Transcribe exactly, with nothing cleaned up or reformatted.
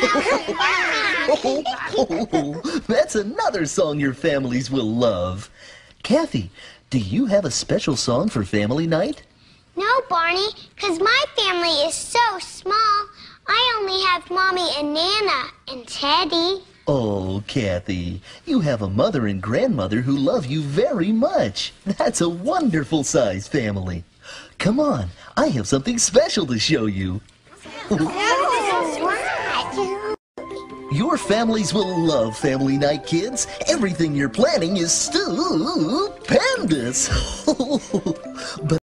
Oh, that's another song your families will love. Kathy, do you have a special song for family night? No, Barney, because my family is so small. I only have Mommy and Nana and Teddy. Oh, Kathy, you have a mother and grandmother who love you very much. That's a wonderful size family. Come on, I have something special to show you. Your families will love family night, kids. Everything you're planning is stupendous. But